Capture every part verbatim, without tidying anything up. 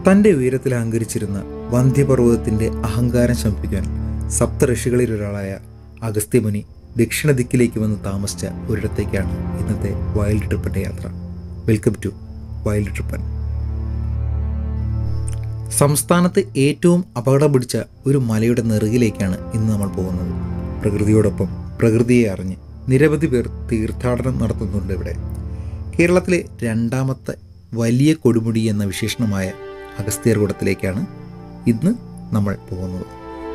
തൻ്റെ ഉയരത്തിൽ അഹങ്കരിച്ചിരുന്ന വന്ധ്യപർവ്വതത്തിൻ്റെ അഹങ്കാരം ശമിപ്പിക്കാൻ സപ്തഋഷികളിൽ ഒരാളായ അഗസ്ത്യമുനി ദക്ഷിണ ദിക്കിലേക്ക് വന്ന് താമസിച്ച ഒരിടത്തേക്കാണ് ഇന്നത്തെ വൈൽഡ് ട്രിപ്പിൻ്റെ യാത്ര. വെൽക്കം ടു വൈൽഡ് ട്രിപ്പൻ. സംസ്ഥാനത്ത് ഏറ്റവും അപകടം പിടിച്ച ഒരു മലയുടെ നെറുകിലേക്കാണ് ഇന്ന് നമ്മൾ പോകുന്നത്. പ്രകൃതിയോടൊപ്പം പ്രകൃതിയെ അറിഞ്ഞ് നിരവധി പേർ തീർത്ഥാടനം നടത്തുന്നുണ്ട് ഇവിടെ. കേരളത്തിലെ രണ്ടാമത്തെ വലിയ കൊടുമുടി എന്ന വിശേഷണമായ അഗസ്ത്യർകൂടത്തിലേക്കാണ് ഇന്ന് നമ്മൾ പോകുന്നത്.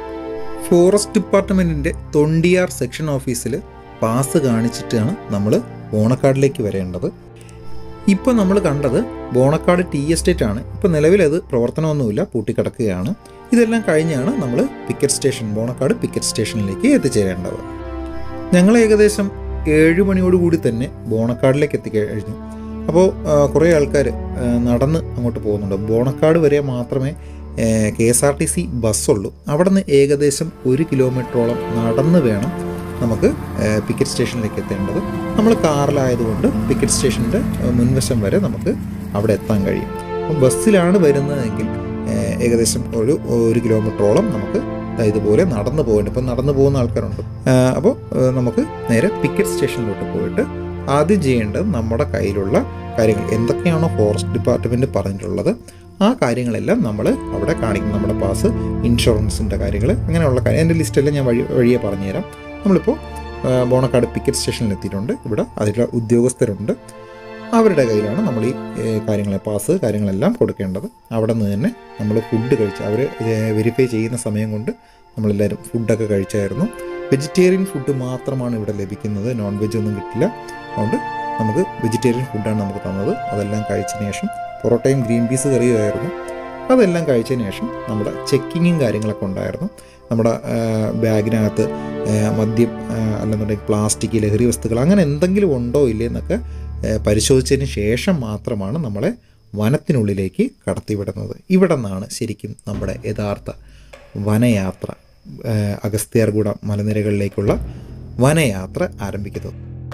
ഫോറസ്റ്റ് ഡിപ്പാർട്ട്മെൻറ്റിൻ്റെ തൊണ്ടിയാർ സെക്ഷൻ ഓഫീസിൽ പാസ് കാണിച്ചിട്ടാണ് നമ്മൾ ബോണക്കാടിലേക്ക് വരേണ്ടത്. ഇപ്പോൾ നമ്മൾ കണ്ടത് ബോണക്കാട് ടീ എസ്റ്റേറ്റ് ആണ്. ഇപ്പോൾ നിലവിലത് പ്രവർത്തനമൊന്നുമില്ല, പൂട്ടിക്കിടക്കുകയാണ്. ഇതെല്ലാം കഴിഞ്ഞാണ് നമ്മൾ പിക്കറ്റ് സ്റ്റേഷൻ ബോണക്കാട് പിക്കറ്റ് സ്റ്റേഷനിലേക്ക് എത്തിച്ചേരേണ്ടത്. ഞങ്ങൾ ഏകദേശം ഏഴ് മണിയോടുകൂടി തന്നെ ബോണക്കാടിലേക്ക് എത്തിക്കഴിഞ്ഞു. അപ്പോൾ കുറേ ആൾക്കാർ നടന്ന് അങ്ങോട്ട് പോകുന്നുണ്ട്. ബോണക്കാട് വരെ മാത്രമേ K S R T C ബസ്സുള്ളൂ. അവിടെ നിന്ന് ഏകദേശം ഒരു കിലോമീറ്ററോളം നടന്ന് വേണം നമുക്ക് പിക്കറ്റ് സ്റ്റേഷനിലേക്ക് എത്തേണ്ടത്. നമ്മൾ കാറിലായതുകൊണ്ട് പിക്കറ്റ് സ്റ്റേഷൻ്റെ മുൻവശം വരെ നമുക്ക് അവിടെ എത്താൻ കഴിയും. അപ്പം ബസ്സിലാണ് വരുന്നതെങ്കിൽ ഏകദേശം ഒരു ഒരു കിലോമീറ്ററോളം നമുക്ക് ഇതുപോലെ നടന്നു പോകേണ്ട ഇപ്പം നടന്നു പോകുന്ന ആൾക്കാരുണ്ട്. അപ്പോൾ നമുക്ക് നേരെ പിക്കറ്റ് സ്റ്റേഷനിലോട്ട് പോയിട്ട് ആദ്യം ചെയ്യേണ്ടത് നമ്മുടെ കയ്യിലുള്ള കാര്യങ്ങൾ എന്തൊക്കെയാണോ ഫോറസ്റ്റ് ഡിപ്പാർട്ട്മെൻറ്റ് പറഞ്ഞിട്ടുള്ളത് ആ കാര്യങ്ങളെല്ലാം നമ്മൾ അവിടെ കാണിക്കും. നമ്മുടെ പാസ്, ഇൻഷുറൻസിൻ്റെ കാര്യങ്ങൾ, അങ്ങനെയുള്ള കാര്യം എൻ്റെ ലിസ്റ്റെല്ലാം ഞാൻ വഴി വഴിയെ പറഞ്ഞുതരാം. നമ്മളിപ്പോൾ ബോണക്കാട് പിക്കറ്റ് സ്റ്റേഷനിൽ എത്തിയിട്ടുണ്ട്. ഇവിടെ അതിലുള്ള ഉദ്യോഗസ്ഥരുണ്ട്. അവരുടെ കയ്യിലാണ് നമ്മൾ ഈ കാര്യങ്ങൾ പാസ് കാര്യങ്ങളെല്ലാം കൊടുക്കേണ്ടത്. അവിടെ നിന്ന് തന്നെ നമ്മൾ ഫുഡ് കഴിച്ച് അവർ വെരിഫൈ ചെയ്യുന്ന സമയം കൊണ്ട് നമ്മളെല്ലാവരും ഫുഡൊക്കെ കഴിച്ചായിരുന്നു. വെജിറ്റേറിയൻ ഫുഡ് മാത്രമാണ് ഇവിടെ ലഭിക്കുന്നത്, നോൺ വെജ് ഒന്നും കിട്ടില്ല. അതുകൊണ്ട് നമുക്ക് വെജിറ്റേറിയൻ ഫുഡാണ് നമുക്ക് തന്നത്. അതെല്ലാം കഴിച്ചതിന് ശേഷം പൊറോട്ടയും ഗ്രീൻ പീസ് കറിയുമായിരുന്നു. അതെല്ലാം കഴിച്ചതിന് ശേഷം നമ്മുടെ ചെക്കിങ്ങും കാര്യങ്ങളൊക്കെ ഉണ്ടായിരുന്നു. നമ്മുടെ ബാഗിനകത്ത് മദ്യം അല്ലെന്നുണ്ടെങ്കിൽ പ്ലാസ്റ്റിക്, ലഹരി വസ്തുക്കൾ അങ്ങനെ എന്തെങ്കിലും ഉണ്ടോ ഇല്ലേ എന്നൊക്കെ പരിശോധിച്ചതിന് ശേഷം മാത്രമാണ് നമ്മളെ വനത്തിനുള്ളിലേക്ക് കടത്തിവിടുന്നത്. ഇവിടെ നിന്നാണ് ശരിക്കും നമ്മുടെ യഥാർത്ഥ വനയാത്ര, അഗസ്ത്യാർകൂടം മലനിരകളിലേക്കുള്ള വനയാത്ര ആരംഭിക്കുന്നത്.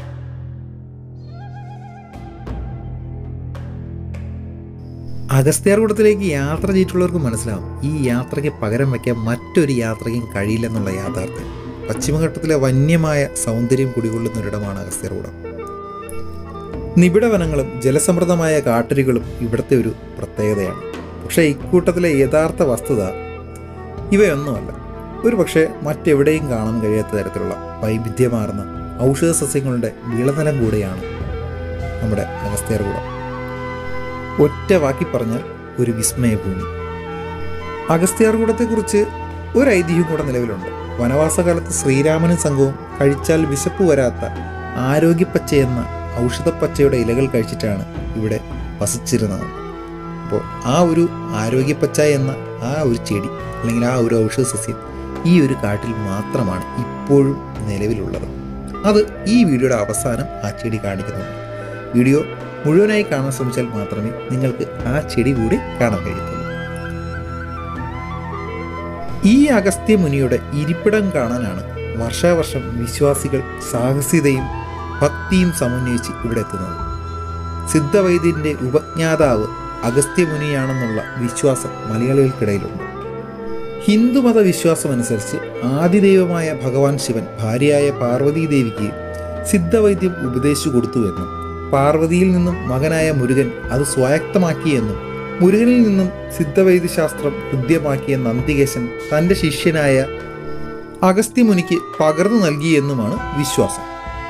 അഗസ്ത്യാർകൂടത്തിലേക്ക് യാത്ര ചെയ്തിട്ടുള്ളവർക്ക് മനസ്സിലാവും ഈ യാത്രയ്ക്ക് പകരം വയ്ക്കാൻ മറ്റൊരു യാത്രയ്ക്കും കഴിയില്ലെന്നുള്ള യാഥാർത്ഥ്യം. പശ്ചിമഘട്ടത്തിലെ വന്യമായ സൗന്ദര്യം കുടികൊള്ളുന്ന ഒരിടമാണ് അഗസ്ത്യാർകൂടം. നിബിഡ വനങ്ങളും ജലസമൃദ്ധമായ കാട്ടരുകളും ഇവിടുത്തെ ഒരു പ്രത്യേകതയാണ്. പക്ഷേ ഇക്കൂട്ടത്തിലെ യഥാർത്ഥ വസ്തുത ഇവയൊന്നുമല്ല. ഒരു പക്ഷേ മറ്റെവിടെയും കാണാൻ കഴിയാത്ത തരത്തിലുള്ള വൈവിധ്യമാർന്ന ഔഷധ സസ്യങ്ങളുടെ വിളനിലം കൂടെയാണ് നമ്മുടെ അഗസ്ത്യാർകൂടം. ഒറ്റ വാക്കി പറഞ്ഞാൽ ഒരു വിസ്മയഭൂമി. അഗസ്ത്യാർകൂടത്തെക്കുറിച്ച് ഒരു ഐതിഹ്യം കൂടെ നിലവിലുണ്ട്. വനവാസകാലത്ത് ശ്രീരാമനും സംഘവും കഴിച്ചാൽ വിശപ്പ് വരാത്ത ആരോഗ്യപ്പച്ച എന്ന ഔഷധപ്പച്ചയുടെ ഇലകൾ കഴിച്ചിട്ടാണ് ഇവിടെ വസിച്ചിരുന്നത്. അപ്പോൾ ആ ഒരു ആരോഗ്യപ്പച്ച എന്ന ആ ഒരു ചെടി അല്ലെങ്കിൽ ആ ഒരു ഔഷധ സസ്യം ഈ ഒരു കാട്ടിൽ മാത്രമാണ് ഇപ്പോഴും നിലവിലുള്ളത്. അത് ഈ വീഡിയോയുടെ അവസാനം ആ ചെടി കാണിക്കുന്നുണ്ട്. വീഡിയോ മുഴുവനായി കാണാൻ ശ്രമിച്ചാൽ മാത്രമേ നിങ്ങൾക്ക് ആ ചെടി കൂടി കാണാൻ കഴിയത്തുള്ളൂ. ഈ അഗസ്ത്യമുനിയുടെ ഇരിപ്പിടം കാണാനാണ് വർഷാവർഷം വിശ്വാസികൾ സാഹസികതയും ഭക്തിയും സമന്വയിച്ച് ഇവിടെ എത്തുന്നത്. സിദ്ധവൈദ്യൻ്റെ ഉപജ്ഞാതാവ് അഗസ്ത്യമുനിയാണെന്നുള്ള വിശ്വാസം മലയാളികൾക്കിടയിലുണ്ട്. ഹിന്ദുമത വിശ്വാസമനുസരിച്ച് ആദിദൈവമായ ഭഗവാൻ ശിവൻ ഭാര്യയായ പാർവതീദേവിക്ക് സിദ്ധവൈദ്യം ഉപദേശിച്ചു കൊടുത്തുവെന്നും പാർവതിയിൽ നിന്നും മകനായ മുരുകൻ അത് സ്വായത്തമാക്കിയെന്നും മുരുകനിൽ നിന്നും സിദ്ധവൈദ്യശാസ്ത്രം ഹൃദ്യമാക്കിയ നന്ദികേശൻ തൻ്റെ ശിഷ്യനായ അഗസ്ത്യമുനിക്ക് പകർന്നു നൽകിയെന്നുമാണ് വിശ്വാസം.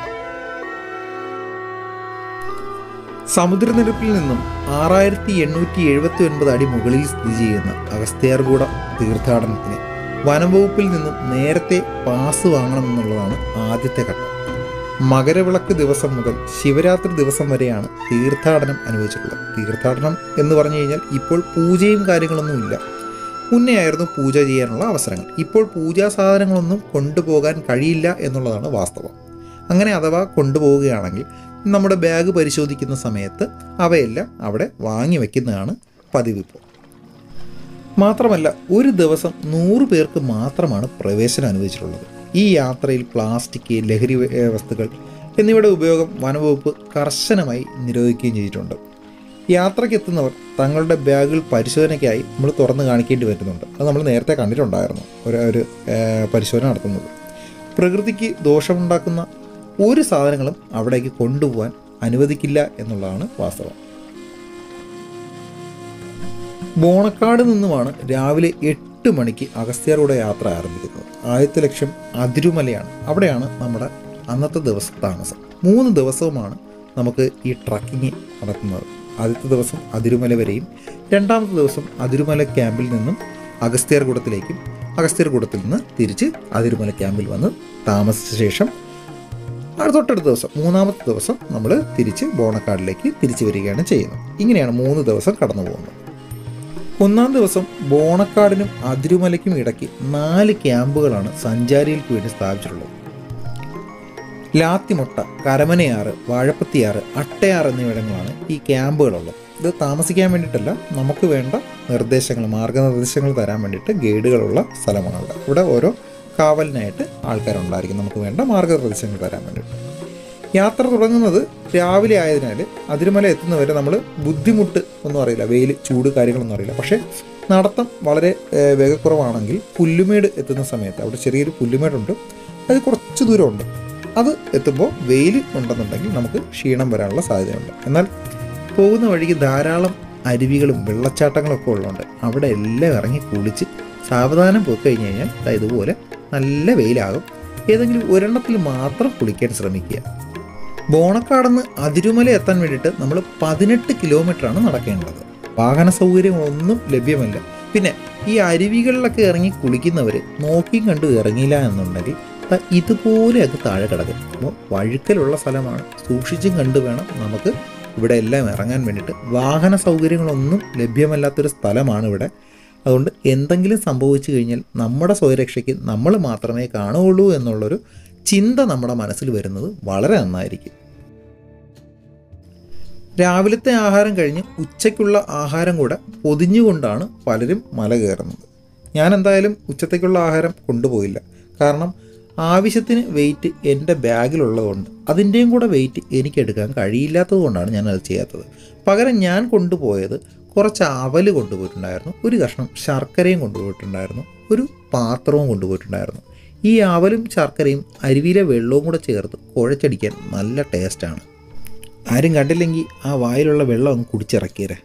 സമുദ്രനിരപ്പിൽ നിന്നും ആറായിരത്തി എണ്ണൂറ്റി എഴുപത്തി ഒൻപത് അടി മുകളിൽ സ്ഥിതി ചെയ്യുന്ന അഗസ്ത്യാർകൂടം തീർത്ഥാടനത്തിന് വനംവകുപ്പിൽ നിന്നും നേരത്തെ പാസ് വാങ്ങണമെന്നുള്ളതാണ് ആദ്യത്തെ ഘട്ടം. മകരവിളക്ക് ദിവസം മുതൽ ശിവരാത്രി ദിവസം വരെയാണ് തീർത്ഥാടനം അനുവദിച്ചിട്ടുള്ളത്. തീർത്ഥാടനം എന്ന് പറഞ്ഞു കഴിഞ്ഞാൽ ഇപ്പോൾ പൂജയും കാര്യങ്ങളൊന്നുമില്ല. മുന്നേ ആയിരുന്നു പൂജ ചെയ്യാനുള്ള അവസരങ്ങൾ. ഇപ്പോൾ പൂജാ സാധനങ്ങളൊന്നും കൊണ്ടുപോകാൻ കഴിയില്ല എന്നുള്ളതാണ് വാസ്തവം. അങ്ങനെ അഥവാ കൊണ്ടുപോവുകയാണെങ്കിൽ നമ്മുടെ ബാഗ് പരിശോധിക്കുന്ന സമയത്ത് അവയെല്ലാം അവിടെ വാങ്ങി വയ്ക്കുന്നതാണ് പതിവ് ഇപ്പോൾ. മാത്രമല്ല ഒരു ദിവസം നൂറ് പേർക്ക് മാത്രമാണ് പ്രവേശനം അനുവദിച്ചിട്ടുള്ളത്. ഈ യാത്രയിൽ പ്ലാസ്റ്റിക്, ലഹരി വസ്തുക്കൾ എന്നിവയുടെ ഉപയോഗം വനംവകുപ്പ് കർശനമായി നിരോധിക്കുകയും ചെയ്തിട്ടുണ്ട്. യാത്രയ്ക്ക് എത്തുന്നവർ തങ്ങളുടെ ബാഗുകൾ പരിശോധനയ്ക്കായി നമ്മൾ തുറന്ന് കാണിക്കേണ്ടി വരുന്നുണ്ട്. അത് നമ്മൾ നേരത്തെ കണ്ടിട്ടുണ്ടായിരുന്നു, ഒരു ഒരു പരിശോധന നടത്തുന്നത്. പ്രകൃതിക്ക് ദോഷമുണ്ടാക്കുന്ന ഒരു സാധനങ്ങളും അവിടേക്ക് കൊണ്ടുപോകാൻ അനുവദിക്കില്ല എന്നുള്ളതാണ് വാസ്തവം. ബോണക്കാട് നിന്നുമാണ് രാവിലെ എട്ട് മണിക്ക് അഗസ്ത്യാർകൂട യാത്ര ആരംഭിക്കുന്നത്. ആദ്യത്തെ ലക്ഷ്യം അതിരുമലയാണ്. അവിടെയാണ് നമ്മുടെ അന്നത്തെ ദിവസം താമസം. മൂന്ന് ദിവസവുമാണ് നമുക്ക് ഈ ട്രക്കിങ് നടത്തുന്നത്. ആദ്യത്തെ ദിവസം അതിരുമല വരെയും, രണ്ടാമത്തെ ദിവസം അതിരുമല ക്യാമ്പിൽ നിന്നും അഗസ്ത്യാർകൂടത്തിലേക്കും, അഗസ്ത്യാർകൂടത്തിൽ നിന്ന് തിരിച്ച് അതിരുമല ക്യാമ്പിൽ വന്ന് താമസിച്ച ശേഷം തൊട്ടടുത്ത ദിവസം മൂന്നാമത്തെ ദിവസം നമ്മൾ തിരിച്ച് ബോണക്കാടിലേക്ക് തിരിച്ചു വരികയാണ് ചെയ്യുന്നത്. ഇങ്ങനെയാണ് മൂന്ന് ദിവസം കടന്നു പോകുന്നത്. ഒന്നാം ദിവസം ബോണക്കാടിനും അതിരുമലയ്ക്കും ഇടയ്ക്ക് നാല് ക്യാമ്പുകളാണ് സഞ്ചാരികൾക്ക് വേണ്ടി സ്ഥാപിച്ചിട്ടുള്ളത്. ലാത്തിമുട്ട, കരമനയാറ്, വാഴപ്പത്തിയാറ്, അട്ടയാറ് എന്നിവിടങ്ങളാണ് ഈ ക്യാമ്പുകളുള്ളത്. ഇത് താമസിക്കാൻ വേണ്ടിയിട്ടല്ല, നമുക്ക് വേണ്ട നിർദ്ദേശങ്ങൾ, മാർഗനിർദ്ദേശങ്ങൾ തരാൻ വേണ്ടിയിട്ട് ഗൈഡുകളുള്ള സ്ഥലമാണ് അവിടെ. ഇവിടെ ഓരോ കാവലിനായിട്ട് ആൾക്കാരുണ്ടായിരിക്കും നമുക്ക് വേണ്ട മാർഗനിർദ്ദേശങ്ങൾ തരാൻ വേണ്ടിയിട്ട്. യാത്ര തുടങ്ങുന്നത് രാവിലെ ആയതിനാൽ അതിരുമല എത്തുന്നവരെ നമ്മൾ ബുദ്ധിമുട്ട് ഒന്നും അറിയില്ല, വെയിൽ, ചൂട് കാര്യങ്ങളൊന്നും അറിയില്ല. പക്ഷേ നടത്തം വളരെ വേഗക്കുറവാണെങ്കിൽ പുല്ലുമേട് എത്തുന്ന സമയത്ത്, അവിടെ ചെറിയൊരു പുല്ലുമേടുണ്ട്, അത് കുറച്ച് ദൂരമുണ്ട്. അത് എത്തുമ്പോൾ വെയിൽ ഉണ്ടെന്നുണ്ടെങ്കിൽ നമുക്ക് ക്ഷീണം വരാനുള്ള സാധ്യതയുണ്ട്. എന്നാൽ പോകുന്ന വഴിക്ക് ധാരാളം അരുവികളും വെള്ളച്ചാട്ടങ്ങളും ഒക്കെ ഉള്ളതുകൊണ്ട് അവിടെ എല്ലാം ഇറങ്ങി കുളിച്ച് സാവധാനം പോയി കഴിഞ്ഞ് കഴിഞ്ഞാൽ ഇതുപോലെ നല്ല വെയിലാകും. ഏതെങ്കിലും ഒരെണ്ണത്തിൽ മാത്രം കുളിക്കാൻ ശ്രമിക്കുക. ബോണക്കാടെന്ന് അതിരുമല എത്താൻ വേണ്ടിയിട്ട് നമ്മൾ പതിനെട്ട് കിലോമീറ്ററാണ് നടക്കേണ്ടത്. വാഹന സൗകര്യങ്ങളൊന്നും ലഭ്യമല്ല. പിന്നെ ഈ അരുവികളിലൊക്കെ ഇറങ്ങി കുളിക്കുന്നവർ നോക്കിയും കണ്ടു ഇറങ്ങിയില്ല എന്നുണ്ടെങ്കിൽ ഇതുപോലെ അത് താഴെ കിടക്കും. അപ്പോൾ വഴുക്കലുള്ള സ്ഥലമാണ്, സൂക്ഷിച്ചും കണ്ടു വേണം നമുക്ക് ഇവിടെ എല്ലാം ഇറങ്ങാൻ വേണ്ടിയിട്ട്. വാഹന സൗകര്യങ്ങളൊന്നും ലഭ്യമല്ലാത്തൊരു സ്ഥലമാണ് ഇവിടെ. അതുകൊണ്ട് എന്തെങ്കിലും സംഭവിച്ചു കഴിഞ്ഞാൽ നമ്മുടെ സ്വയരക്ഷയ്ക്ക് നമ്മൾ മാത്രമേ കാണുകയുള്ളൂ എന്നുള്ളൊരു ചിന്ത നമ്മുടെ മനസ്സിൽ വരുന്നത് വളരെ നന്നായിരിക്കും. രാവിലത്തെ ആഹാരം കഴിഞ്ഞ് ഉച്ചയ്ക്കുള്ള ആഹാരം കൂടെ പൊതിഞ്ഞുകൊണ്ടാണ് പലരും മല കയറുന്നത്. ഞാൻ എന്തായാലും ഉച്ചത്തേക്കുള്ള ആഹാരം കൊണ്ടുപോയില്ല. കാരണം ആവശ്യത്തിന് വെയിറ്റ് എൻ്റെ ബാഗിലുള്ളതുകൊണ്ട് അതിൻ്റെയും കൂടെ വെയിറ്റ് എനിക്കെടുക്കാൻ കഴിയില്ലാത്തത് കൊണ്ടാണ് ഞാനത് ചെയ്യാത്തത്. പകരം ഞാൻ കൊണ്ടുപോയത് കുറച്ച് അവൽ കൊണ്ടുപോയിട്ടുണ്ടായിരുന്നു, ഒരു കഷ്ണം ശർക്കരയും കൊണ്ടുപോയിട്ടുണ്ടായിരുന്നു, ഒരു പാത്രവും കൊണ്ടുപോയിട്ടുണ്ടായിരുന്നു. ഈ അവലും ശർക്കരയും അരുവിയിലെ വെള്ളവും കൂടെ ചേർത്ത് കുഴച്ചടിക്കാൻ നല്ല ടേസ്റ്റാണ്. ആരും കണ്ടില്ലെങ്കിൽ ആ വായിലുള്ള വെള്ളം അങ്ങ് കുടിച്ചിറക്കിയരെ.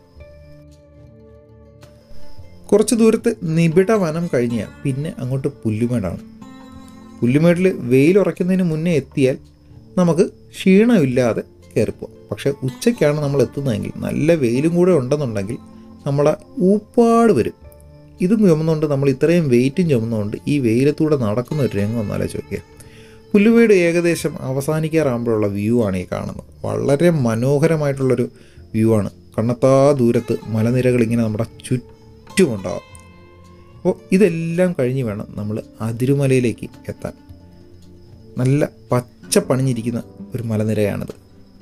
കുറച്ച് ദൂരത്ത് നിബിഡ വനം കഴിഞ്ഞാൽ പിന്നെ അങ്ങോട്ട് പുല്ലുമേടാണ്. പുല്ലുമേടിൽ വെയിലുറയ്ക്കുന്നതിന് മുന്നേ എത്തിയാൽ നമുക്ക് ക്ഷീണമില്ലാതെ കയറിപ്പോവാം. പക്ഷേ ഉച്ചയ്ക്കാണ് നമ്മൾ എത്തുന്നതെങ്കിൽ നല്ല വെയിലും കൂടെ ഉണ്ടെന്നുണ്ടെങ്കിൽ നമ്മളെ ഊപ്പാട് വരും. ഇതും ചുമന്നുകൊണ്ട് നമ്മൾ ഇത്രയും വെയിറ്റും ചുമന്നുകൊണ്ട് ഈ വെയിലത്തൂടെ നടക്കുന്ന ഒരു രംഗം ഒന്ന് ആലോചിച്ച് നോക്കിയാൽ. പുല്ലുമേട് ഏകദേശം അവസാനിക്കാറാകുമ്പോഴുള്ള വ്യൂ ആണ് ഈ കാണുന്നത്. വളരെ മനോഹരമായിട്ടുള്ളൊരു വ്യൂ ആണ്. കണ്ണെത്താ ദൂരത്ത് മലനിരകൾ ഇങ്ങനെ നമ്മുടെ ചുറ്റുമുണ്ടാകും. അപ്പോൾ ഇതെല്ലാം കഴിഞ്ഞ് വേണം നമ്മൾ അതിരുമലയിലേക്ക് എത്താൻ. നല്ല പച്ച പണിഞ്ഞിരിക്കുന്ന ഒരു മലനിരയാണിത്.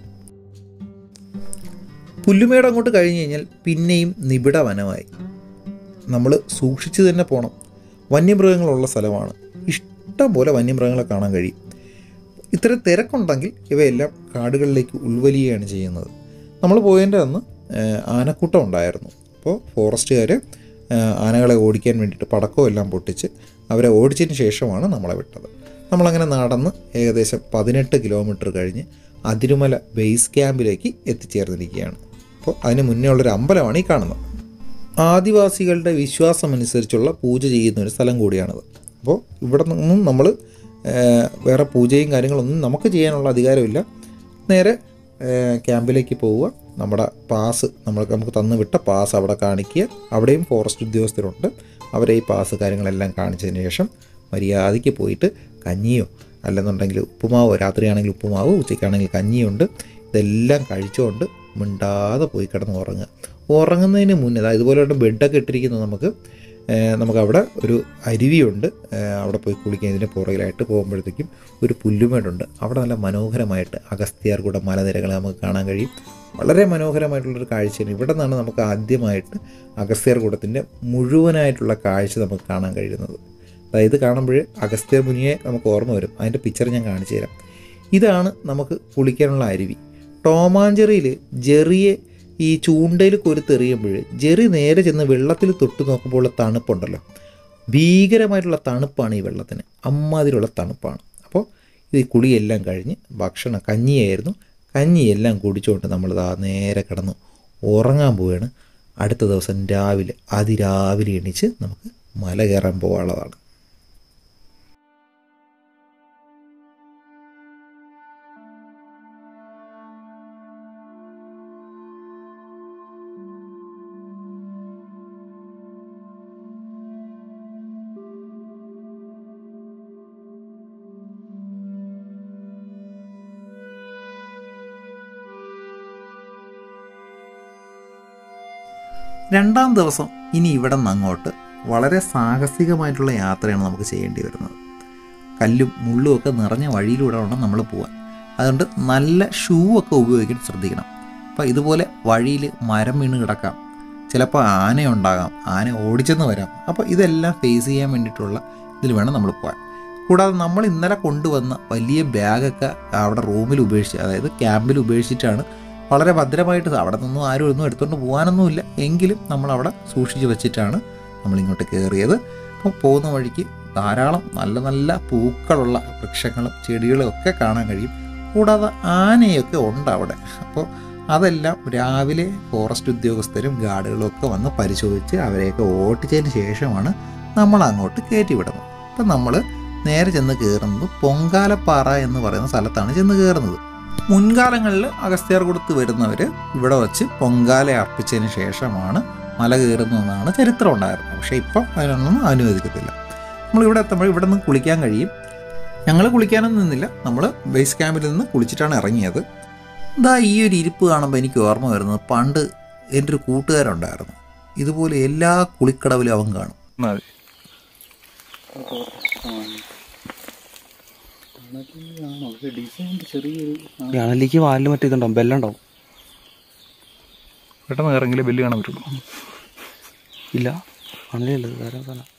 പുല്ലുമേട് അങ്ങോട്ട് കഴിഞ്ഞ് കഴിഞ്ഞാൽ പിന്നെയും നിബിഡ വനമായി. നമ്മൾ സൂക്ഷിച്ച് തന്നെ പോകണം. വന്യമൃഗങ്ങളുള്ള സ്ഥലമാണ്. ഇഷ്ടം പോലെ വന്യമൃഗങ്ങളെ കാണാൻ കഴിയും. ഇത്ര തിരക്കുണ്ടെങ്കിൽ ഇവയെല്ലാം കാടുകളിലേക്ക് ഉൾവലിയുകയാണ് ചെയ്യുന്നത്. നമ്മൾ പോയതിൻ്റെ അന്ന് ആനക്കൂട്ടം ഉണ്ടായിരുന്നു. അപ്പോൾ ഫോറസ്റ്റുകാർ ആനകളെ ഓടിക്കാൻ വേണ്ടിയിട്ട് പടക്കവും എല്ലാം പൊട്ടിച്ച് അവരെ ഓടിച്ചതിന് ശേഷമാണ് നമ്മളെ വിട്ടത്. നമ്മളങ്ങനെ നടന്ന് ഏകദേശം പതിനെട്ട് കിലോമീറ്റർ കഴിഞ്ഞ് അതിരുമല ബേസ് ക്യാമ്പിലേക്ക് എത്തിച്ചേർന്നിരിക്കുകയാണ്. അപ്പോൾ അതിന് മുന്നേ ഉള്ളൊരു അമ്പലമാണ് ഈ കാണുന്നത്. ആദിവാസികളുടെ വിശ്വാസമനുസരിച്ചുള്ള പൂജ ചെയ്യുന്ന ഒരു സ്ഥലം കൂടിയാണത്. അപ്പോൾ ഇവിടെ നിന്നും നമ്മൾ വേറെ പൂജയും കാര്യങ്ങളൊന്നും നമുക്ക് ചെയ്യാനുള്ള അധികാരമില്ല. നേരെ ക്യാമ്പിലേക്ക് പോവുക, നമ്മുടെ പാസ് നമ്മൾ നമുക്ക് തന്നു വിട്ട പാസ് അവിടെ കാണിക്കുക. അവിടെയും ഫോറസ്റ്റ് ഉദ്യോഗസ്ഥരുണ്ട്. അവരെ ഈ പാസ് കാര്യങ്ങളെല്ലാം കാണിച്ചതിന് ശേഷം മര്യാദയ്ക്ക് പോയിട്ട് കഞ്ഞിയോ അല്ലെന്നുണ്ടെങ്കിൽ ഉപ്പുമാവോ, രാത്രിയാണെങ്കിൽ ഉപ്പുമാവോ, ഉച്ചയ്ക്കാണെങ്കിൽ കഞ്ഞിയുണ്ട്, ഇതെല്ലാം കഴിച്ചുകൊണ്ട് മിണ്ടാതെ പോയി കിടന്ന് ഉറങ്ങുക. ഉറങ്ങുന്നതിന് മുന്നേ അതായത് ഇതുപോലെ ബെഡൊക്കെ ഇട്ടിരിക്കുന്നത് നമുക്ക് നമുക്കവിടെ ഒരു അരുവിയുണ്ട്. അവിടെ പോയി കുളിക്കാൻ ഇതിന് പുറകിലായിട്ട് പോകുമ്പോഴത്തേക്കും ഒരു പുല്ലുമേടുണ്ട്. അവിടെ നല്ല മനോഹരമായിട്ട് അഗസ്ത്യാർകൂട മലനിരകൾ നമുക്ക് കാണാൻ കഴിയും. വളരെ മനോഹരമായിട്ടുള്ളൊരു കാഴ്ചയാണ്. ഇവിടെ നിന്നാണ് നമുക്ക് ആദ്യമായിട്ട് അഗസ്ത്യാർകൂടത്തിൻ്റെ മുഴുവനായിട്ടുള്ള കാഴ്ച നമുക്ക് കാണാൻ കഴിയുന്നത്. അതായത് കാണുമ്പോൾ അഗസ്ത്യ മുനിയെ നമുക്ക് ഓർമ്മ വരും. അതിൻ്റെ പിക്ചർ ഞാൻ കാണിച്ചു തരാം. ഇതാണ് നമുക്ക് കുളിക്കാനുള്ള അരുവി. ടോമാഞ്ചെറിയിൽ ജെറിയെ ഈ ചൂണ്ടയിൽ കൊരുത്തെറിയുമ്പോൾ ജെറി നേരെ ചെന്ന് വെള്ളത്തിൽ തൊട്ട് നോക്കുമ്പോൾ തണുപ്പുണ്ടല്ലോ, ഭീകരമായിട്ടുള്ള തണുപ്പാണ് ഈ വെള്ളത്തിന്, അമ്മാതിരിയുള്ള തണുപ്പാണ്. അപ്പോൾ ഈ കുളിയെല്ലാം കഴിഞ്ഞ് ഭക്ഷണം കഞ്ഞിയായിരുന്നു, കഞ്ഞിയെല്ലാം കുടിച്ചുകൊണ്ട് നമ്മളിതാ നേരെ കിടന്ന് ഉറങ്ങാൻ പോവുകയാണ്. അടുത്ത ദിവസം രാവിലെ അതിരാവിലെ എണീച്ച് നമുക്ക് മല കയറാൻ പോകാനുള്ളതാണ്. രണ്ടാം ദിവസം ഇനി ഇവിടെ നിന്ന് അങ്ങോട്ട് വളരെ സാഹസികമായിട്ടുള്ള യാത്രയാണ് നമുക്ക് ചെയ്യേണ്ടി വരുന്നത്. കല്ലും മുള്ളും ഒക്കെ നിറഞ്ഞ വഴിയിലൂടെ വേണം നമ്മൾ പോകാൻ. അതുകൊണ്ട് നല്ല ഷൂ ഒക്കെ ഉപയോഗിക്കാൻ ശ്രദ്ധിക്കണം. അപ്പോൾ ഇതുപോലെ വഴിയിൽ മരം വീണ് കിടക്കാം, ചിലപ്പോൾ ആനയുണ്ടാകാം, ആന ഓടിച്ചെന്ന് വരാം. അപ്പോൾ ഇതെല്ലാം ഫേസ് ചെയ്യാൻ വേണ്ടിയിട്ടുള്ള ഇതിൽ വേണം നമ്മൾ പോകാൻ. കൂടാതെ നമ്മൾ ഇന്നലെ കൊണ്ടുവന്ന വലിയ ബാഗൊക്കെ അവിടെ റൂമിൽ ഉപേക്ഷിച്ച്, അതായത് ക്യാമ്പിൽ ഉപേക്ഷിച്ചിട്ടാണ് വളരെ ഭദ്രമായിട്ട്, അവിടെ നിന്നും ആരും ഒന്നും എടുത്തുകൊണ്ട് പോകാനൊന്നുമില്ല, എങ്കിലും നമ്മളവിടെ സൂക്ഷിച്ച് വെച്ചിട്ടാണ് നമ്മളിങ്ങോട്ട് കയറിയത്. അപ്പോൾ പോകുന്ന വഴിക്ക് ധാരാളം നല്ല നല്ല പൂക്കളുള്ള വൃക്ഷങ്ങളും ചെടികളും ഒക്കെ കാണാൻ കഴിയും. കൂടാതെ ആനയൊക്കെ ഉണ്ട് അവിടെ. അപ്പോൾ അതെല്ലാം രാവിലെ ഫോറസ്റ്റ് ഉദ്യോഗസ്ഥരും ഗാർഡുകളും ഒക്കെ വന്ന് പരിശോധിച്ച് അവരെയൊക്കെ ഓട്ടിച്ചതിന് ശേഷമാണ് നമ്മൾ അങ്ങോട്ട് കയറ്റിവിടുന്നത്. അപ്പം നമ്മൾ നേരെ ചെന്ന് കയറുന്നത് പൊങ്കാലപ്പാറ എന്ന് പറയുന്ന സ്ഥലത്താണ് ചെന്ന് കയറുന്നത്. മുൻകാലങ്ങളിൽ അഗസ്ത്യാർകൂടത്ത് വരുന്നവർ ഇവിടെ വച്ച് പൊങ്കാല അർപ്പിച്ചതിന് ശേഷമാണ് മല കയറുന്നതെന്നാണ് ചരിത്രം ഉണ്ടായിരുന്നത്. പക്ഷേ ഇപ്പം അതിനൊന്നും അനുവദിക്കത്തില്ല. നമ്മളിവിടെ എത്തുമ്പോൾ ഇവിടെ നിന്ന് കുളിക്കാൻ കഴിയും. ഞങ്ങൾ കുളിക്കാനൊന്നും നിന്നില്ല, നമ്മൾ ബേസ് ക്യാമ്പിൽ നിന്ന് കുളിച്ചിട്ടാണ് ഇറങ്ങിയത്. ഇതാ ഈ ഒരു ഇരിപ്പ് കാണുമ്പോൾ എനിക്ക് ഓർമ്മ വരുന്നത്, പണ്ട് എൻ്റെ ഒരു കൂട്ടുകാരുണ്ടായിരുന്നു, ഇതുപോലെ എല്ലാ കുളിക്കടവിലും അവൻ കാണും. അണലിക്ക് വാലിന് മറ്റേ ഇതുണ്ടാവും, ബെല്ലുണ്ടാവും. പെട്ടെന്ന് ഇറങ്ങില്ലേ ബെല്ല് കാണാൻ പറ്റുള്ളൂ. ഇല്ല, അണലിയുള്ളത് വേറെ സ്ഥലം.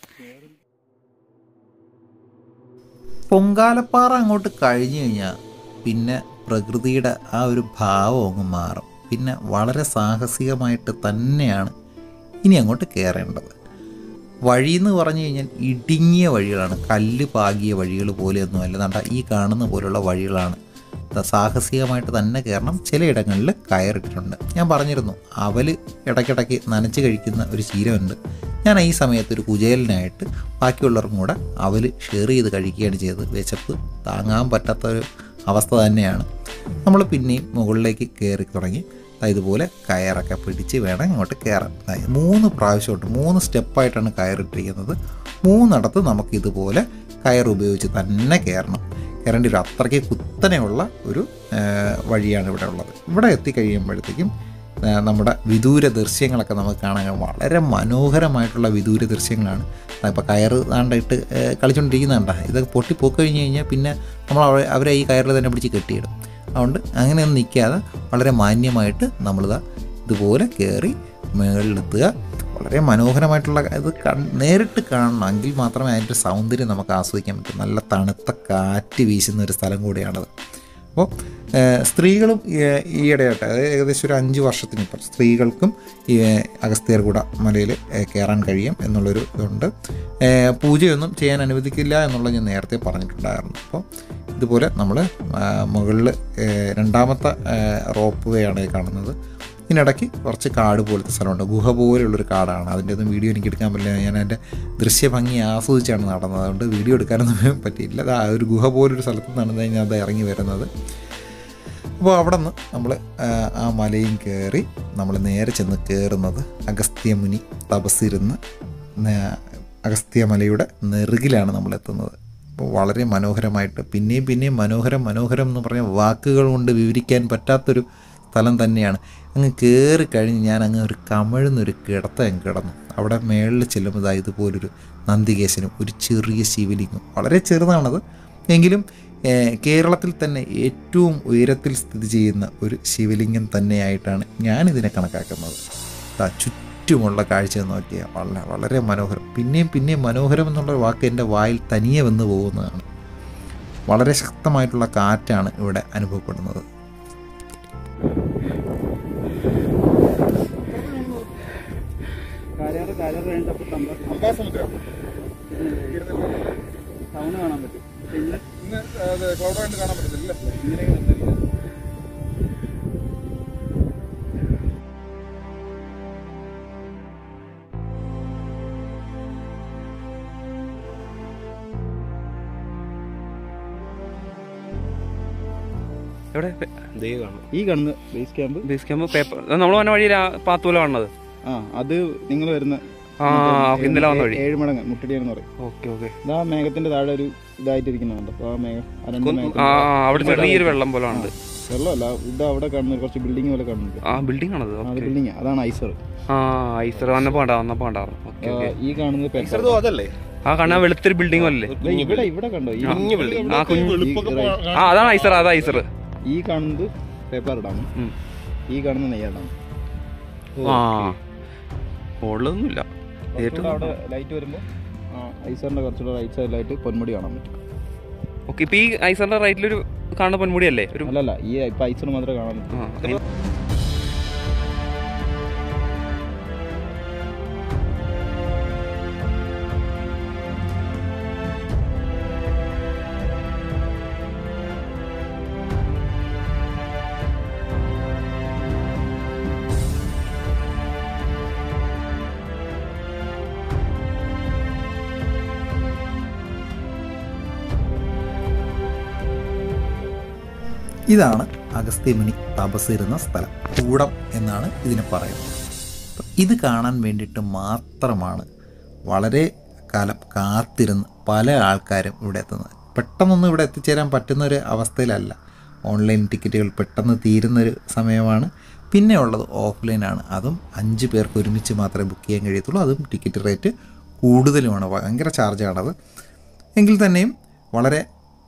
പൊങ്കാലപ്പാറ അങ്ങോട്ട് കഴിഞ്ഞു കഴിഞ്ഞാൽ പിന്നെ പ്രകൃതിയുടെ ആ ഒരു ഭാവം അങ്ങ് മാറും. പിന്നെ വളരെ സാഹസികമായിട്ട് തന്നെയാണ് ഇനി അങ്ങോട്ട് കയറേണ്ടത്. വഴിയെന്ന് പറഞ്ഞു കഴിഞ്ഞാൽ ഇടുങ്ങിയ വഴികളാണ്, കല്ല് പാകിയ വഴികൾ പോലെയൊന്നും അല്ല. ദാണ്ട ഈ കാണുന്ന പോലുള്ള വഴികളാണ്. സാഹസികമായിട്ട് തന്നെ കയറണം. ചിലയിടങ്ങളിൽ കയറിട്ടിട്ടുണ്ട്. ഞാൻ പറഞ്ഞിരുന്നു അവൽ ഇടയ്ക്കിടയ്ക്ക് നനച്ച് കഴിക്കുന്ന ഒരു ശീലമുണ്ട്. ഞാൻ ഈ സമയത്ത് ഒരു കുചേലനായിട്ട് ബാക്കിയുള്ളവർക്കും കൂടെ അവൽ ഷെയർ ചെയ്ത് കഴിക്കുകയാണ് ചെയ്തത്. വിശപ്പ് താങ്ങാൻ പറ്റാത്തൊരു അവസ്ഥ തന്നെയാണ്. നമ്മൾ പിന്നെയും മുകളിലേക്ക് കയറി തുടങ്ങി. ഇതുപോലെ കയറൊക്കെ പിടിച്ച് വേണം ഇങ്ങോട്ട് കയറാൻ. മൂന്ന് പ്രാവശ്യമുണ്ട്, മൂന്ന് സ്റ്റെപ്പായിട്ടാണ് കയറിട്ടിരിക്കുന്നത്. മൂന്നിടത്ത് നമുക്കിതുപോലെ കയർ ഉപയോഗിച്ച് തന്നെ കയറണം. കയറേണ്ടി ഒരു അത്രയ്ക്ക് കുത്തനെയുള്ള ഒരു വഴിയാണ് ഇവിടെ ഉള്ളത്. ഇവിടെ എത്തിക്കഴിയുമ്പോഴത്തേക്കും നമ്മുടെ വിദൂര ദൃശ്യങ്ങളൊക്കെ നമുക്ക് കാണാൻ വളരെ മനോഹരമായിട്ടുള്ള വിദൂര ദൃശ്യങ്ങളാണ്. ഇപ്പോൾ കയർ താണ്ടിട്ട് കളിച്ചുകൊണ്ടിരിക്കുന്നുണ്ട, ഇതൊക്കെ പൊട്ടിപ്പോയി കഴിഞ്ഞ് കഴിഞ്ഞാൽ പിന്നെ നമ്മൾ അവരെ ഈ കയറിൽ തന്നെ പിടിച്ച് കെട്ടിയിടും. അതുകൊണ്ട് അങ്ങനെയൊന്നും നിൽക്കാതെ വളരെ മാന്യമായിട്ട് നമ്മളിതാ ഇതുപോലെ കയറി മുകളിലെത്തുക. വളരെ മനോഹരമായിട്ടുള്ള ഇത് നേരിട്ട് കാണണം, എങ്കിൽ മാത്രമേ അതിൻ്റെ സൗന്ദര്യം നമുക്ക് ആസ്വദിക്കാൻ പറ്റും. നല്ല തണുത്ത കാറ്റ് വീശുന്ന ഒരു സ്ഥലം കൂടിയാണത്. അപ്പോൾ സ്ത്രീകളും ഈയിടെയായിട്ട്, അതായത് ഏകദേശം ഒരു അഞ്ച് വർഷത്തിനിപ്പം സ്ത്രീകൾക്കും ഈ അഗസ്ത്യാർകൂട മലയിൽ കയറാൻ കഴിയും എന്നുള്ളൊരു ഇതുണ്ട്. പൂജയൊന്നും ചെയ്യാൻ അനുവദിക്കില്ല എന്നുള്ളത് ഞാൻ നേരത്തെ പറഞ്ഞിട്ടുണ്ടായിരുന്നു. അപ്പോൾ ഇതുപോലെ നമ്മൾ മുകളിൽ രണ്ടാമത്തെ റോപ്പ് വേ ആണ് കാണുന്നത്. ഇതിനിടയ്ക്ക് കുറച്ച് കാട് പോലത്തെ സ്ഥലമുണ്ട്, ഗുഹ പോലെയുള്ളൊരു കാടാണ്. അതിൻ്റെ ഒന്നും വീഡിയോ എനിക്ക് എടുക്കാൻ പറ്റില്ല, ഞാൻ എൻ്റെ ദൃശ്യഭംഗി ആസ്വദിച്ചാണ് നടന്നത്, അതുകൊണ്ട് വീഡിയോ എടുക്കാനൊന്നും പറ്റിയില്ല. അത് ആ ഒരു ഗുഹ പോലൊരു സ്ഥലത്ത് നിന്നാണ് ഞാൻ അത് ഇറങ്ങി വരുന്നത്. അപ്പോൾ അവിടെ നിന്ന് നമ്മൾ ആ മലയും കയറി നമ്മൾ നേരെ ചെന്ന് കയറുന്നത് അഗസ്ത്യമുനി തപസ്സിരുന്ന് അഗസ്ത്യമലയുടെ നെറുകിലാണ് നമ്മളെത്തുന്നത്. അപ്പോൾ വളരെ മനോഹരമായിട്ട് പിന്നെയും പിന്നെയും മനോഹരം മനോഹരം എന്ന് പറഞ്ഞ വാക്കുകൾ കൊണ്ട് വിവരിക്കാൻ പറ്റാത്തൊരു സ്ഥലം തന്നെയാണ്. അങ്ങ് കയറി കഴിഞ്ഞ് ഞാൻ അങ്ങ് ഒരു കമഴുന്നൊരു കിടത്ത അങ്ങ് കിടന്നു. അവിടെ മേളിൽ ചെല്ലുമ്പോൾ ഇതുപോലൊരു നന്ദികേശനും ഒരു ചെറിയ ശിവലിംഗം, വളരെ ചെറുതാണത്, എങ്കിലും കേരളത്തിൽ തന്നെ ഏറ്റവും ഉയരത്തിൽ സ്ഥിതി ചെയ്യുന്ന ഒരു ശിവലിംഗം തന്നെയായിട്ടാണ് ഞാനിതിനെ കണക്കാക്കുന്നത്. ചുറ്റുമുള്ള കാഴ്ച നോക്കിയാൽ വളരെ വളരെ മനോഹരം. പിന്നെയും പിന്നെയും മനോഹരം എന്നുള്ള വാക്ക് എൻ്റെ വായിൽ തനിയെ വന്ന് പോകുന്നതാണ്. വളരെ ശക്തമായിട്ടുള്ള കാറ്റാണ് ഇവിടെ അനുഭവപ്പെടുന്നത്. അംബാസമുദ്രം ടൗണ് കാണാൻ പറ്റും. ഇന്ന് ഇന്ന് ക്ലൗഡായിട്ട് കാണാൻ പറ്റത്തില്ല. ഇങ്ങനെ എവിടെ ഈ കാണുന്ന base camp base camp paper നമ്മൾ വന്ന വഴി പാത്തൂല കാണുന്നത്. ആ അത് നിങ്ങൾ വരുന്ന ആ ഇന്നലെ വന്ന വഴി ഏഴുമടങ്ങ് മുട്ടടിയാണെന്ന് പറയും. Okay okay. ഇതാ മേഘത്തിന്റെ താഴെ ഒരു ഇതായിട്ടിരിക്കുന്നുണ്ട്. അപ്പോൾ ആ മേഘം ആ രണ്ട് മേഘം ആ അവിടെ ചെറിയൊരു വെള്ളം പോലെ ഉണ്ട്. വെള്ളമല്ല, ഇത് അവിടെ കാണുന്ന കുറച്ച് ബിൽഡിംഗ് പോലെ കാണുന്നുണ്ട്. ആ ബിൽഡിംഗ് ആണത്. അത് ബിൽഡിംഗ് അതാണ് ഐസർ. ആ ഐസർ വന്നപ്പോ വന്നപ്പോ ഉണ്ടാവും. ഈ കാണുന്നത് അതല്ലേ ആ കാണാൻ വെളുത്തൊരു ബിൽഡിംഗ് അല്ലേ ഇവിടെ ഇവിടെ കണ്ടോ ഈ ആ കുഞ്ഞു ആ അതാണ് ഐസർ. അതാ ഐസർ. ഈ കാണുന്നത് പേപ്പർ ഡാം, ഈ കാണുന്ന നെയ്യാർ ഡാം. ആ ഉള്ളതൊന്നുമില്ല. അവിടെ ലൈറ്റ് വരുമ്പോൾ ഐസറിന്റെ കുറച്ചുകൂടെ റൈറ്റ് സൈഡിലായിട്ട് പൊന്മുടി കാണാൻ പറ്റും. ഓക്കെ. ഇപ്പൊ ഈ ഐസറിന്റെ റൈറ്റിലൊരു കാണുന്ന പൊന്മുടി അല്ലേ? ഒരു അല്ലല്ല, ഈ ഇപ്പൊ ഐസർ മാത്രമേ കാണാൻ പറ്റൂ. ഇതാണ് അഗസ്ത്യമുനി തപസ്സിരുന്ന സ്ഥലം. കൂടം എന്നാണ് ഇതിനെ പറയുന്നത്. ഇത് കാണാൻ വേണ്ടിയിട്ട് മാത്രമാണ് വളരെ കാലം കാത്തിരുന്ന് പല ആൾക്കാരും ഇവിടെ എത്തുന്നത്. പെട്ടെന്നൊന്നും ഇവിടെ എത്തിച്ചേരാൻ പറ്റുന്നൊരു അവസ്ഥയിലല്ല. ഓൺലൈൻ ടിക്കറ്റുകൾ പെട്ടെന്ന് തീരുന്നൊരു സമയമാണ്. പിന്നെ ഉള്ളത് ഓഫ്ലൈനാണ്. അതും അഞ്ച് പേർക്ക് ഒരുമിച്ച് മാത്രമേ ബുക്ക് ചെയ്യാൻ കഴിയത്തുള്ളൂ. അതും ടിക്കറ്റ് റേറ്റ് കൂടുതലുമാണ്, ഭയങ്കര ചാർജാണത്. എങ്കിൽ തന്നെയും വളരെ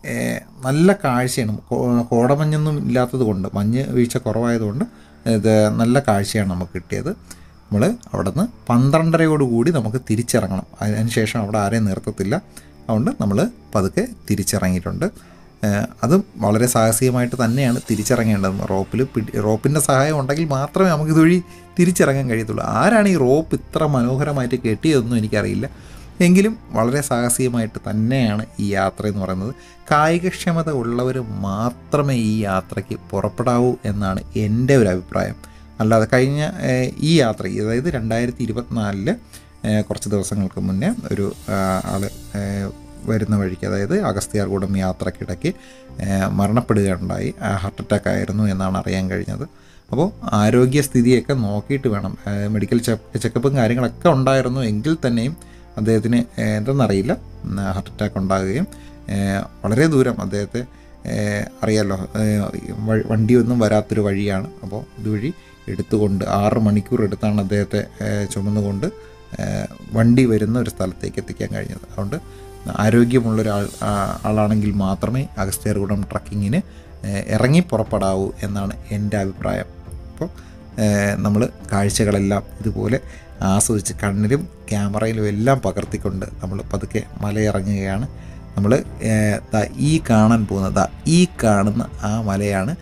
നല്ല കാഴ്ചയാണ്. കോടമഞ്ഞൊന്നും ഇല്ലാത്തത് കൊണ്ട്, മഞ്ഞ് വീഴ്ച കുറവായതുകൊണ്ട് ഇത് നല്ല കാഴ്ചയാണ് നമുക്ക് കിട്ടിയത്. നമ്മൾ അവിടെ നിന്ന് പന്ത്രണ്ടരയോടുകൂടി നമുക്ക് തിരിച്ചിറങ്ങണം. അതിന് ശേഷം അവിടെ ആരെയും നിർത്തത്തില്ല. അതുകൊണ്ട് നമ്മൾ പതുക്കെ തിരിച്ചിറങ്ങിയിട്ടുണ്ട്. അതും വളരെ സാഹസികമായിട്ട് തന്നെയാണ് തിരിച്ചിറങ്ങേണ്ടത്. റോപ്പിൽ പിടി റോപ്പിൻ്റെ സഹായം ഉണ്ടെങ്കിൽ മാത്രമേ നമുക്ക് ഇതുവഴി തിരിച്ചിറങ്ങാൻ കഴിയത്തുള്ളൂ. ആരാണ് ഈ റോപ്പ് ഇത്ര മനോഹരമായിട്ട് കെട്ടിയതെന്നും എനിക്കറിയില്ല. എങ്കിലും വളരെ സാഹസികമായിട്ട് തന്നെയാണ് ഈ യാത്ര എന്ന് പറയുന്നത്. കായികക്ഷമത ഉള്ളവർ മാത്രമേ ഈ യാത്രയ്ക്ക് പുറപ്പെടാവൂ എന്നാണ് എൻ്റെ ഒരു അഭിപ്രായം. അല്ലാതെ കഴിഞ്ഞ ഈ യാത്ര, അതായത് രണ്ടായിരത്തി ഇരുപത്തിനാലില് കുറച്ച് ദിവസങ്ങൾക്ക് മുന്നേ ഒരു ആൾ വരുന്ന വഴിക്ക്, അതായത് അഗസ്ത്യാർകൂടം യാത്രക്കിടയ്ക്ക് മരണപ്പെടുകയുണ്ടായി. ഹാർട്ട് അറ്റാക്ക് ആയിരുന്നു എന്നാണ് അറിയാൻ കഴിഞ്ഞത്. അപ്പോൾ ആരോഗ്യസ്ഥിതിയൊക്കെ നോക്കിയിട്ട് വേണം. മെഡിക്കൽ ചെക്കപ്പും കാര്യങ്ങളൊക്കെ ഉണ്ടായിരുന്നു. എങ്കിൽ തന്നെയും അദ്ദേഹത്തിന് എന്തെന്നറിയില്ല, ഹാർട്ട് അറ്റാക്ക് ഉണ്ടാകുകയും വളരെ ദൂരം അദ്ദേഹത്തെ അറിയാമല്ലോ, വണ്ടിയൊന്നും വരാത്തൊരു വഴിയാണ്. അപ്പോൾ ഇതുവഴി എടുത്തുകൊണ്ട് ആറ് മണിക്കൂർ എടുത്താണ് അദ്ദേഹത്തെ ചുമന്നുകൊണ്ട് വണ്ടി വരുന്ന ഒരു സ്ഥലത്തേക്ക് എത്തിക്കാൻ കഴിഞ്ഞത്. അതുകൊണ്ട് ആരോഗ്യമുള്ളൊരാൾ ആളാണെങ്കിൽ മാത്രമേ അഗസ്ത്യാർകൂടം ട്രക്കിങ്ങിന് ഇറങ്ങി പുറപ്പെടാവൂ എന്നാണ് എൻ്റെ അഭിപ്രായം. അപ്പോൾ നമ്മൾ കാഴ്ചകളെല്ലാം ഇതുപോലെ ആസ്വദിച്ച് കണ്ണിലും ക്യാമറയിലും എല്ലാം പകർത്തിക്കൊണ്ട് നമ്മൾ പതുക്കെ മലയിറങ്ങുകയാണ്. നമ്മൾ ഈ കാണാൻ പോകുന്നത് ഈ കാണുന്ന ആ മലയാണ്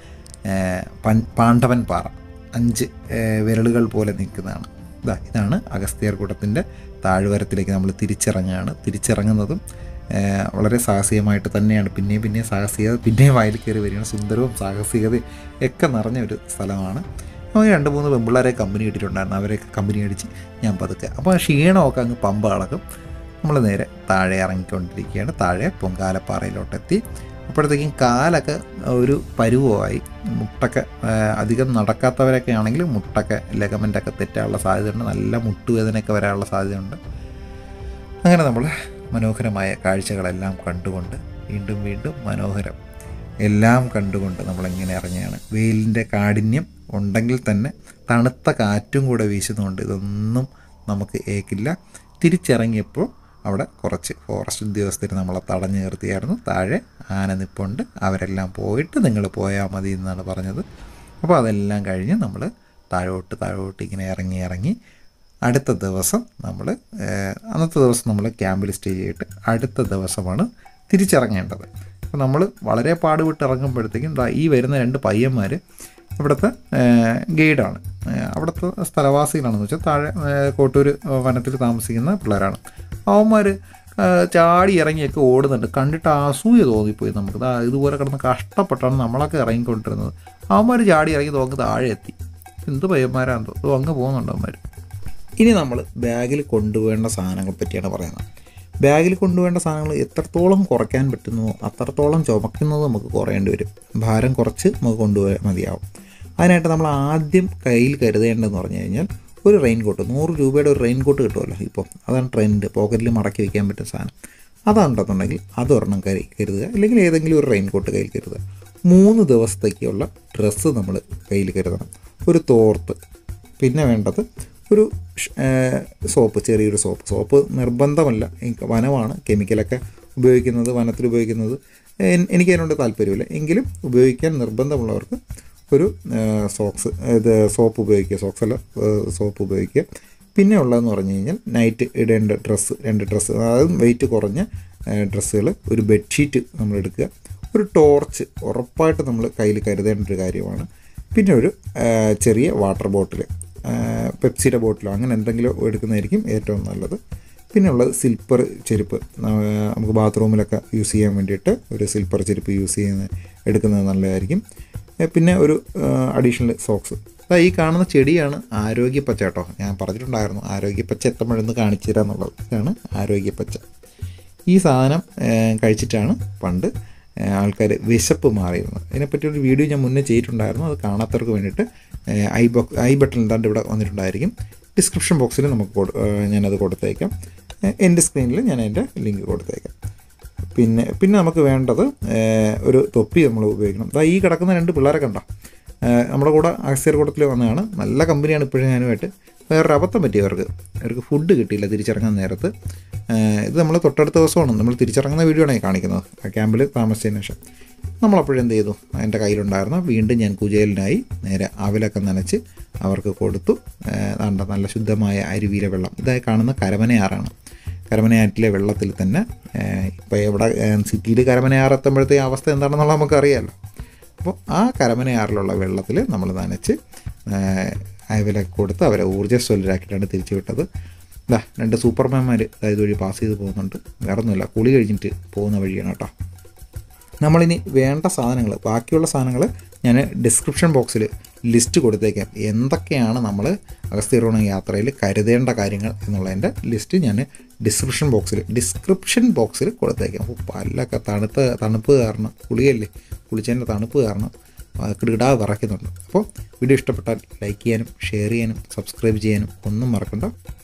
പാണ്ഡവൻ പാറ. അഞ്ച് വിരലുകൾ പോലെ നിൽക്കുന്നതാണ്. ഇതാ ഇതാണ് അഗസ്ത്യാർകൂടത്തിൻ്റെ താഴ്വരത്തിലേക്ക് നമ്മൾ തിരിച്ചിറങ്ങുകയാണ്. തിരിച്ചിറങ്ങുന്നതും വളരെ സാഹസികമായിട്ട് തന്നെയാണ്. പിന്നെയും പിന്നെയും സാഹസികത പിന്നെയും വയൽ കയറി വരികയാണ്. സുന്ദരവും സാഹസികതയും ഒക്കെ നിറഞ്ഞ ഒരു സ്ഥലമാണ്. അപ്പോൾ രണ്ട് മൂന്ന് പെമ്പിള്ളേരെ കമ്പനി കിട്ടിയിട്ടുണ്ടായിരുന്നു. അവരെയൊക്കെ കമ്പനി അടിച്ച് ഞാൻ പതുക്കെ, അപ്പോൾ ക്ഷീണമൊക്കെ അങ്ങ് പമ്പ അളക്കും. നമ്മൾ നേരെ താഴെ ഇറങ്ങിക്കൊണ്ടിരിക്കുകയാണ്. താഴെ പൊങ്കാലപ്പാറയിലോട്ടെത്തി. അപ്പോഴത്തേക്കും കാലൊക്കെ ഒരു പരുവമായി. മുട്ടൊക്കെ അധികം നടക്കാത്തവരൊക്കെ ആണെങ്കിൽ മുട്ടൊക്കെ ലെഗമെൻ്റൊക്കെ തെറ്റാനുള്ള സാധ്യതയുണ്ട്. നല്ല മുട്ടുവേദനയൊക്കെ വരാനുള്ള സാധ്യതയുണ്ട്. അങ്ങനെ നമ്മൾ മനോഹരമായ കാഴ്ചകളെല്ലാം കണ്ടുകൊണ്ട് വീണ്ടും വീണ്ടും മനോഹരം എല്ലാം കണ്ടുകൊണ്ട് നമ്മളിങ്ങനെ ഇറങ്ങിയാണ്. വെയിലിൻ്റെ കാഠിന്യം ഉണ്ടെങ്കിൽ തന്നെ തണുത്ത കാറ്റും കൂടെ വീശുന്നുണ്ട്. ഇതൊന്നും നമുക്ക് ഏക്കില്ല. തിരിച്ചിറങ്ങിയപ്പോൾ അവിടെ കുറച്ച് ഫോറസ്റ്റ് ഉദ്യോഗസ്ഥർ നമ്മളെ തടഞ്ഞു നിർത്തിയായിരുന്നു. താഴെ ആന നിപ്പുണ്ട്, അവരെല്ലാം പോയിട്ട് നിങ്ങൾ പോയാൽ മതി എന്നാണ് പറഞ്ഞത്. അപ്പോൾ അതെല്ലാം കഴിഞ്ഞ് നമ്മൾ താഴോട്ട് താഴോട്ട് ഇങ്ങനെ ഇറങ്ങി ഇറങ്ങി അടുത്ത ദിവസം നമ്മൾ അന്നത്തെ ദിവസം നമ്മൾ ക്യാമ്പിൽ സ്റ്റേ ചെയ്തിട്ട് അടുത്ത ദിവസമാണ് തിരിച്ചിറങ്ങേണ്ടത്. അപ്പോൾ നമ്മൾ വളരെ പാടുപെട്ട് ഇറങ്ങുമ്പോഴത്തേക്കും ഈ വരുന്ന രണ്ട് പയ്യന്മാർ അവിടുത്തെ ഗൈഡാണ്. അവിടുത്തെ സ്ഥലവാസികളാണെന്ന് വെച്ചാൽ താഴെ കോട്ടൂർ വനത്തിൽ താമസിക്കുന്ന പിള്ളേരാണ്. അവന്മാർ ചാടി ഇറങ്ങിയൊക്കെ ഓടുന്നുണ്ട്. കണ്ടിട്ട് അസൂയ തോന്നിപ്പോയി നമുക്ക്. ഇതുപോലെ കിടന്ന് കഷ്ടപ്പെട്ടാണ് നമ്മളൊക്കെ ഇറങ്ങിക്കൊണ്ടിരുന്നത്. അവന്മാർ ചാടി ഇറങ്ങി നോക്ക് താഴെ എത്തി. എന്ത് പയ്യന്മാരാണെന്തോ അതോ അങ്ങ് പോകുന്നുണ്ട് അവന്മാർ. ഇനി നമ്മൾ ബാഗിൽ കൊണ്ടുപോകേണ്ട സാധനങ്ങളെ പറ്റിയാണ് പറയുന്നത്. ബാഗിൽ കൊണ്ടുപോകേണ്ട സാധനങ്ങൾ എത്രത്തോളം കുറയ്ക്കാൻ പറ്റുന്നുവോ അത്രത്തോളം ചുമക്കുന്നത് നമുക്ക് കുറയേണ്ടി വരും. ഭാരം കുറച്ച് നമുക്ക് കൊണ്ടുപോയാൽ മതിയാവും. അതിനായിട്ട് നമ്മൾ ആദ്യം കയ്യിൽ കരുതേണ്ടതെന്ന് പറഞ്ഞു കഴിഞ്ഞാൽ ഒരു റെയിൻ കോട്ട്. നൂറ് രൂപയുടെ ഒരു റെയിൻ കോട്ട് കിട്ടുമല്ലോ ഇപ്പോൾ, അതാണ് ട്രെൻഡ്. പോക്കറ്റിൽ മടക്കി വയ്ക്കാൻ പറ്റുന്ന സാധനം അതാണെന്നുണ്ടെങ്കിൽ അതൊരെണ്ണം കരി കരുതുക, അല്ലെങ്കിൽ ഏതെങ്കിലും ഒരു റെയിൻ കോട്ട് കയ്യിൽ കരുതുക. മൂന്ന് ദിവസത്തേക്കുള്ള ഡ്രസ്സ് നമ്മൾ കയ്യിൽ കരുതണം. ഒരു തോർത്ത്, പിന്നെ വേണ്ടത് ഒരു സോപ്പ്, ചെറിയൊരു സോപ്പ്. സോപ്പ് നിർബന്ധമല്ല, വനമാണ് കെമിക്കലൊക്കെ ഉപയോഗിക്കുന്നത്, വനത്തിൽ ഉപയോഗിക്കുന്നത് എനിക്ക് അതിനോട് താല്പര്യമില്ല. എങ്കിലും ഉപയോഗിക്കാൻ നിർബന്ധമുള്ളവർക്ക് ഒരു സോക്സ് ഇത് സോപ്പ് ഉപയോഗിക്കുക, സോക്സ് അല്ല സോപ്പ് ഉപയോഗിക്കുക. പിന്നെ ഉള്ളതെന്ന് പറഞ്ഞു കഴിഞ്ഞാൽ നൈറ്റ് ഇടേണ്ട ഡ്രസ്സ്, രണ്ട് ഡ്രസ്സ്, അതായത് വെയിറ്റ് കുറഞ്ഞ ഡ്രസ്സുകൾ, ഒരു ബെഡ്ഷീറ്റ് നമ്മൾ എടുക്കുക, ഒരു ടോർച്ച് ഉറപ്പായിട്ട് നമ്മൾ കയ്യിൽ കരുതേണ്ട ഒരു കാര്യമാണ്. പിന്നെ ഒരു ചെറിയ വാട്ടർ ബോട്ടിൽ, പെപ്സിയുടെ ബോട്ടിലോ അങ്ങനെ എന്തെങ്കിലും എടുക്കുന്നതായിരിക്കും ഏറ്റവും നല്ലത്. പിന്നെ ഉള്ളത് സിൽപ്പർ ചെരുപ്പ്. നമുക്ക് ബാത്റൂമിലൊക്കെ യൂസ് ചെയ്യാൻ വേണ്ടിയിട്ട് ഒരു സിൽപ്പർ ചെരുപ്പ് യൂസ് ചെയ്യുന്ന എടുക്കുന്നത് നല്ലതായിരിക്കും. പിന്നെ ഒരു അഡീഷണൽ സോക്സ്. ഈ കാണുന്ന ചെടിയാണ് ആരോഗ്യപ്പച്ച കേട്ടോ. ഞാൻ പറഞ്ഞിട്ടുണ്ടായിരുന്നു ആരോഗ്യപ്പച്ച എത്തുമ്പോഴൊന്ന് കാണിച്ചു തരാം എന്നുള്ളത്. ഇതാണ് ആരോഗ്യപ്പച്ച. ഈ സാധനം കഴിച്ചിട്ടാണ് പണ്ട് ആൾക്കാർ വിശപ്പ് മാറിയിരുന്നത്. ഇതിനെപ്പറ്റിയൊരു വീഡിയോ ഞാൻ മുന്നേ ചെയ്തിട്ടുണ്ടായിരുന്നു. അത് കാണാത്തവർക്ക് വേണ്ടിയിട്ട് ഐ ബോക്സ് ഐ ബട്ടൺ എന്താണ്ട് ഇവിടെ വന്നിട്ടുണ്ടായിരിക്കും. ഡിസ്ക്രിപ്ഷൻ ബോക്സിൽ നമുക്ക് ഞാനത് കൊടുത്തേക്കാം. എൻ്റെ സ്ക്രീനിൽ ഞാൻ അതിൻ്റെ ലിങ്ക് കൊടുത്തേക്കാം. പിന്നെ പിന്നെ നമുക്ക് വേണ്ടത് ഒരു തൊപ്പി നമ്മൾ ഉപയോഗിക്കണം. അതാ ഈ കിടക്കുന്ന രണ്ട് പിള്ളേരെ കണ്ടോ, നമ്മുടെ കൂടെ അഗസ്ത്യർ കൂട്ടത്തിൽ വന്നതാണ്. നല്ല കമ്പനിയാണ് ഇപ്പോഴും ഞാനുമായിട്ട്. വേറൊരു അബദ്ധം പറ്റിയവർക്ക് അവർക്ക് ഫുഡ് കിട്ടിയില്ല തിരിച്ചിറങ്ങാൻ നേരത്ത്. ഇത് നമ്മൾ തൊട്ടടുത്ത ദിവസമാണ് നമ്മൾ തിരിച്ചിറങ്ങുന്ന വീഡിയോ ആണ് കാണിക്കുന്നത്, ആ ക്യാമ്പിൽ താമസിച്ചതിന് ശേഷം. നമ്മളപ്പോഴെന്ത് ചെയ്തു, എൻ്റെ കയ്യിലുണ്ടായിരുന്ന വീണ്ടും ഞാൻ കുചേലിനായി നേരെ അവലൊക്കെ നനച്ച് അവർക്ക് കൊടുത്തു. വേണ്ട നല്ല ശുദ്ധമായ അരുവിയിലെ വെള്ളം, ഇതായി കാണുന്ന കരമനയാറാണ്. കരമനയാറ്റിലെ വെള്ളത്തിൽ തന്നെ ഇപ്പോൾ എവിടെ സിറ്റിയിൽ കരമനയാറെത്തുമ്പോഴത്തെ അവസ്ഥ എന്താണെന്നുള്ളത് നമുക്കറിയാമല്ലോ. അപ്പോൾ ആ കരമനയാറിലുള്ള വെള്ളത്തിൽ നമ്മൾ നനച്ച് അയവിലൊക്കെ കൊടുത്ത് അവരെ ഊർജ്ജസ്വലരാക്കിയിട്ടാണ് തിരിച്ചു വിട്ടത്. ഇതാ രണ്ട് സൂപ്പർമാൻമാർ അതായത് വഴി പാസ് ചെയ്ത് പോകുന്നുണ്ട്. വേറെ ഒന്നുമില്ല, കുളി കഴിഞ്ഞിട്ട് പോകുന്ന വഴിയാണ് കേട്ടോ. നമ്മളിനി വേണ്ട സാധനങ്ങൾ, ബാക്കിയുള്ള സാധനങ്ങൾ ഞാൻ ഡിസ്ക്രിപ്ഷൻ ബോക്സിൽ ലിസ്റ്റ് കൊടുത്തേക്കാം. എന്തൊക്കെയാണ് നമ്മൾ അഗസ്ത്യർകൂടം യാത്രയിൽ കരുതേണ്ട കാര്യങ്ങൾ എന്നുള്ളതിൻ്റെ ലിസ്റ്റ് ഞാൻ ഡിസ്ക്രിപ്ഷൻ ബോക്സിൽ ഡിസ്ക്രിപ്ഷൻ ബോക്സിൽ കൊടുത്തേക്കാം. അപ്പോൾ പല്ലൊക്കെ തണുത്ത തണുപ്പ് കാരണം, കുളിയല്ലേ, കുളിച്ചതിൻ്റെ തണുപ്പ് കാരണം കിടുകിടാ വിറയ്ക്കുന്നുണ്ട്. അപ്പോൾ വീഡിയോ ഇഷ്ടപ്പെട്ടാൽ ലൈക്ക് ചെയ്യാനും ഷെയർ ചെയ്യാനും സബ്സ്ക്രൈബ് ചെയ്യാനും ഒന്നും മറക്കണ്ട.